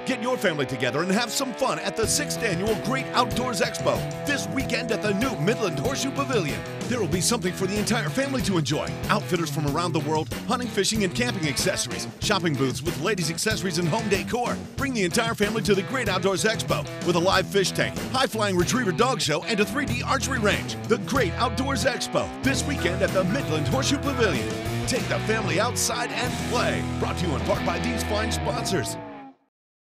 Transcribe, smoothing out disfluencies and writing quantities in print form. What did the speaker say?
Get your family together and have some fun at the 6th Annual Great Outdoors Expo this weekend at the new Midland Horseshoe Pavilion. There will be something for the entire family to enjoy. Outfitters from around the world, hunting, fishing, and camping accessories, shopping booths with ladies' accessories and home decor. Bring the entire family to the Great Outdoors Expo with a live fish tank, high-flying retriever dog show, and a 3D archery range. The Great Outdoors Expo this weekend at the Midland Horseshoe Pavilion. Take the family outside and play. Brought to you in part by these fine sponsors.